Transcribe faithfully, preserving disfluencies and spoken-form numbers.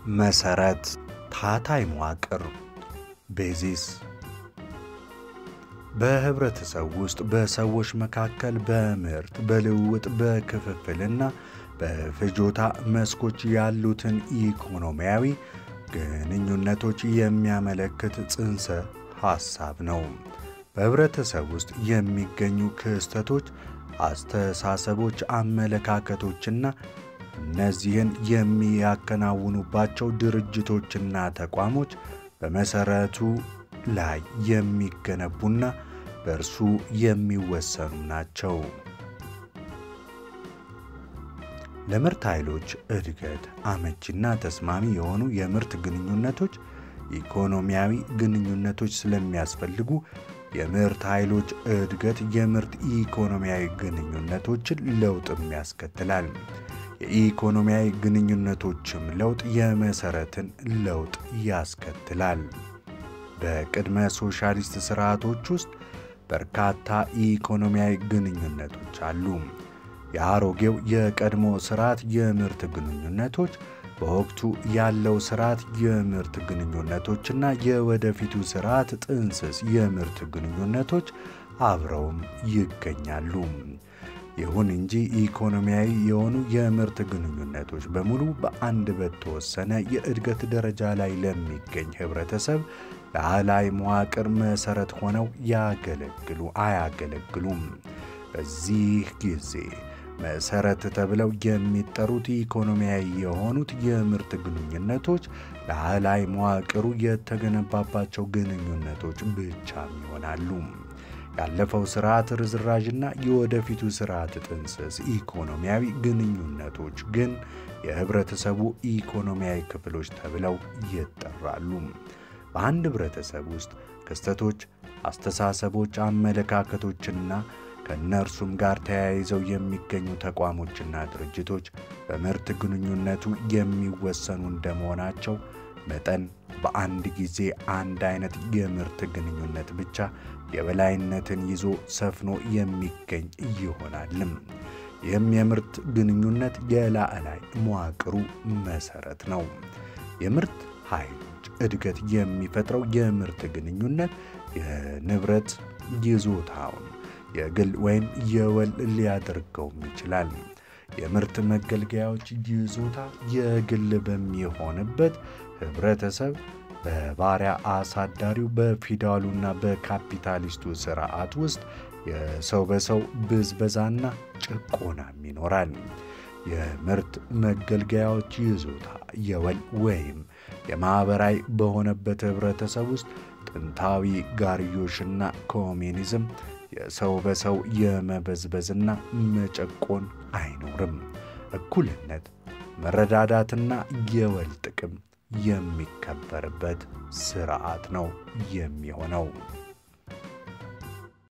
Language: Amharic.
መሰረት ታታይ መዋቅር ቤዚስ በህብረተሰብ ውስጥ በሰዎች መካከል በምርት በልውውጥ በክፍፍልና በፍጆታ መስኮች ያሉትን ኢኮኖሚያዊ ግንኙነቶች የሚያመለክት ጽንሰ ሐሳብ ነው። በህብረተሰብ ውስጥ የሚገኙ ክስተቶች፣ አስተሳሰቦች፣ አመለካከቶችና እነዚህን የሚያከናውኑባቸው ድርጅቶችና ተቋሞች በመሰረቱ ላይ የሚገነቡና በእርሱ የሚወሰኑ ናቸው። ለምርት ኃይሎች እድገት አመቺና ተስማሚ የሆኑ የምርት ግንኙነቶች ኢኮኖሚያዊ ግንኙነቶች ስለሚያስፈልጉ የምርት ኃይሎች እድገት የምርት ኢኮኖሚያዊ ግንኙነቶችን ለውጥም ያስከትላል። የኢኮኖሚያዊ ግንኙነቶችም ለውጥ የመሰረትን ለውጥ ያስከትላል። በቅድመ ሶሻሊስት ስርዓቶች ውስጥ በርካታ ኢኮኖሚያዊ ግንኙነቶች አሉ። የአሮጌው የቀድሞ ስርዓት የምርት ግንኙነቶች፣ በወቅቱ ያለው ስርዓት የምርት ግንኙነቶችና የወደፊቱ ስርዓት ጥንስስ የምርት ግንኙነቶች አብረውም ይገኛሉ። ይሁን እንጂ ኢኮኖሚያዊ የሆኑ የምርት ግንኙነቶች በሙሉ በአንድ በተወሰነ የእድገት ደረጃ ላይ ለሚገኝ ህብረተሰብ ለአላይ መዋቅር መሰረት ሆነው ያገለግሉ አያገለግሉም። በዚህ ጊዜ መሰረት ተብለው የሚጠሩት ኢኮኖሚያዊ የሆኑት የምርት ግንኙነቶች ለአላይ መዋቅሩ የተገነባባቸው ግንኙነቶች ብቻ ይሆናሉ። ያለፈው ስርዓት ርዝራዥና የወደፊቱ ስርዓት ጥንስስ ኢኮኖሚያዊ ግንኙነቶች ግን የህብረተሰቡ ኢኮኖሚያዊ ክፍሎች ተብለው ይጠራሉ። በአንድ ህብረተሰብ ውስጥ ክስተቶች፣ አስተሳሰቦች፣ አመለካከቶችና ከነርሱም ጋር ተያይዘው የሚገኙ ተቋሞችና ድርጅቶች በምርት ግንኙነቱ የሚወሰኑ እንደመሆናቸው መጠን በአንድ ጊዜ አንድ አይነት የምርት ግንኙነት ብቻ የበላይነትን ይዞ ሰፍኖ የሚገኝ ይሆናልም። ይህም የምርት ግንኙነት የላዕላይ መዋቅሩ መሰረት ነው። የምርት ኃይሎች እድገት የሚፈጥረው የምርት ግንኙነት የንብረት ይዞታውን የግል ወይም የወል ሊያደርገው ይችላል። የምርት መገልገያዎች ይዞታ የግል በሚሆንበት ህብረተሰብ በባሪያ አሳዳሪው በፊውዳሉና በካፒታሊስቱ ስርዓት ውስጥ የሰው በሰው ብዝበዛና ጭቆና ይኖራል። የምርት መገልገያዎች ይዞታ የወል ወይም የማህበራዊ በሆነበት ህብረተሰብ ውስጥ ጥንታዊ ጋርዮሽና ኮሚኒዝም የሰው በሰው የመበዝበዝና መጨቆን አይኖርም። እኩልነት፣ መረዳዳትና የወል ጥቅም የሚከበርበት ስርዓት ነው የሚሆነው።